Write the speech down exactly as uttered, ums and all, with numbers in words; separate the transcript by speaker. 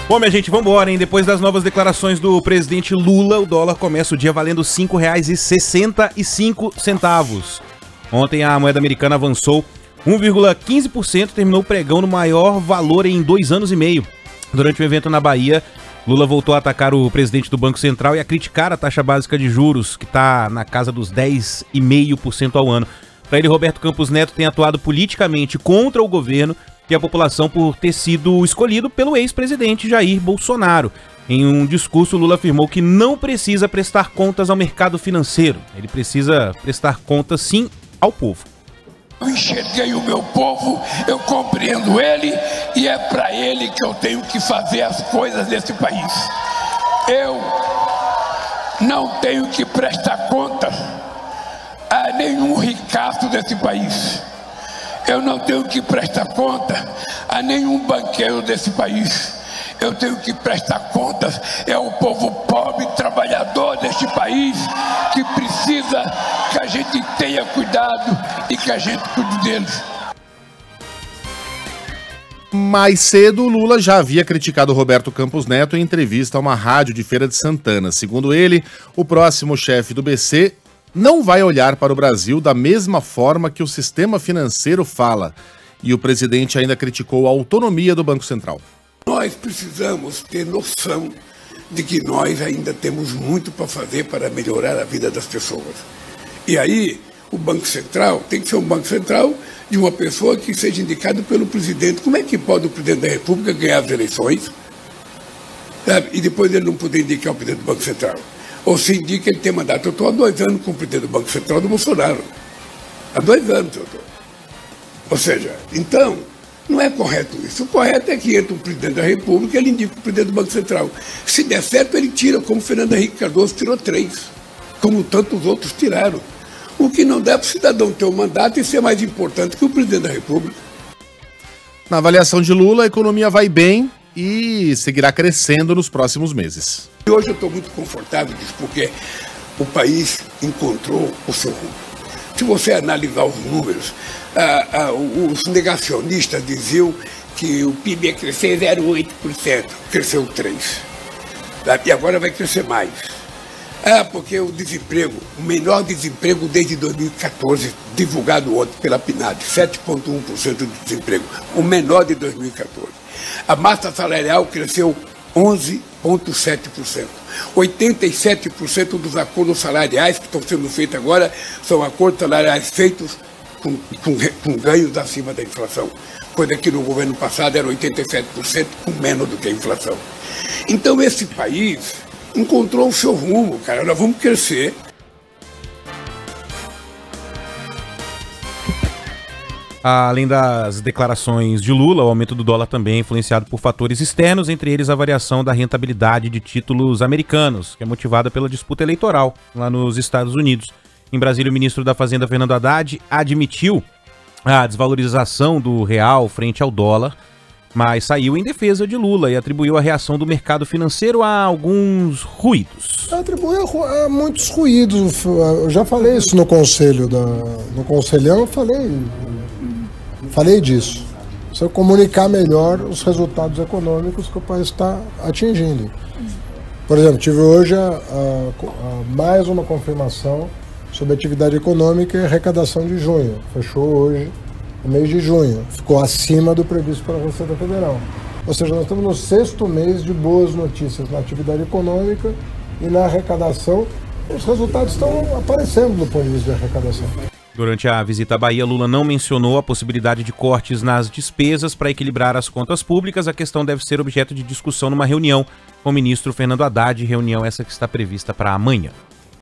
Speaker 1: Bom, minha gente, vambora, hein? Depois das novas declarações do presidente Lula, o dólar começa o dia valendo cinco reais e sessenta e cinco centavos. Ontem a moeda americana avançou um vírgula quinze por cento, terminou o pregão no maior valor em dois anos e meio. Durante um evento na Bahia, Lula voltou a atacar o presidente do Banco Central e a criticar a taxa básica de juros, que está na casa dos dez vírgula cinco por cento ao ano. Para ele, Roberto Campos Neto tem atuado politicamente contra o governo e a população por ter sido escolhido pelo ex-presidente Jair Bolsonaro. Em um discurso, Lula afirmou que não precisa prestar contas ao mercado financeiro. Ele precisa prestar contas, sim, ao povo.
Speaker 2: Eu enxerguei o meu povo, eu compreendo ele e é para ele que eu tenho que fazer as coisas desse país. Eu não tenho que prestar conta a nenhum ricaço desse país. Eu não tenho que prestar conta a nenhum banqueiro desse país. Eu tenho que prestar contas é o povo pobre, trabalhador deste país, que precisa que a gente tenha cuidado e que a gente cuide deles.
Speaker 3: Mais cedo, Lula já havia criticado Roberto Campos Neto em entrevista a uma rádio de Feira de Santana. Segundo ele, o próximo chefe do B C não vai olhar para o Brasil da mesma forma que o sistema financeiro fala. E o presidente ainda criticou a autonomia do Banco Central.
Speaker 2: Nós precisamos ter noção de que nós ainda temos muito para fazer para melhorar a vida das pessoas. E aí, o Banco Central tem que ser um Banco Central de uma pessoa que seja indicado pelo presidente. Como é que pode o presidente da República ganhar as eleições, sabe? E depois ele não poder indicar o presidente do Banco Central? Ou se indica ele tem mandato. Eu estou há dois anos com o presidente do Banco Central do Bolsonaro. Há dois anos eu estou. Ou seja, então, não é correto isso. O correto é que entra o presidente da República e ele indica o presidente do Banco Central. Se der certo, ele tira, como Fernando Henrique Cardoso tirou três, como tantos outros tiraram. O que não dá para o cidadão ter um mandato e ser mais importante que o presidente da República.
Speaker 3: Na avaliação de Lula, a economia vai bem e seguirá crescendo nos próximos meses.
Speaker 2: E hoje eu estou muito confortável disso, porque o país encontrou o seu rumo. Se você analisar os números, ah, ah, os negacionistas diziam que o P I B ia crescer zero vírgula oito por cento, cresceu três por cento. E agora vai crescer mais. Ah, porque o desemprego, o menor desemprego desde dois mil e quatorze, divulgado ontem pela P N A D, sete vírgula um por cento de desemprego, o menor de dois mil e quatorze. A massa salarial cresceu onze vírgula sete por cento. oitenta e sete por cento dos acordos salariais que estão sendo feitos agora são acordos salariais feitos com, com, com ganhos acima da inflação, coisa que no governo passado era oitenta e sete por cento, com menos do que a inflação. Então esse país encontrou o seu rumo, cara. Nós vamos crescer.
Speaker 1: Além das declarações de Lula, o aumento do dólar também é influenciado por fatores externos, entre eles a variação da rentabilidade de títulos americanos, que é motivada pela disputa eleitoral lá nos Estados Unidos. Em Brasília, o ministro da Fazenda, Fernando Haddad, admitiu a desvalorização do real frente ao dólar, mas saiu em defesa de Lula e atribuiu a reação do mercado financeiro a alguns ruídos.
Speaker 4: Atribui a, a muitos ruídos. Eu já falei isso no conselho, da, no conselhão eu falei... Falei disso. Se eu comunicar melhor os resultados econômicos que o país está atingindo. Por exemplo, tive hoje a, a, a mais uma confirmação sobre atividade econômica e arrecadação de junho. Fechou hoje o mês de junho. Ficou acima do previsto pela Receita Federal. Ou seja, nós estamos no sexto mês de boas notícias na atividade econômica e na arrecadação. Os resultados estão aparecendo do ponto de vista de arrecadação.
Speaker 1: Durante a visita à Bahia, Lula não mencionou a possibilidade de cortes nas despesas para equilibrar as contas públicas. A questão deve ser objeto de discussão numa reunião com o ministro Fernando Haddad, reunião essa que está prevista para amanhã.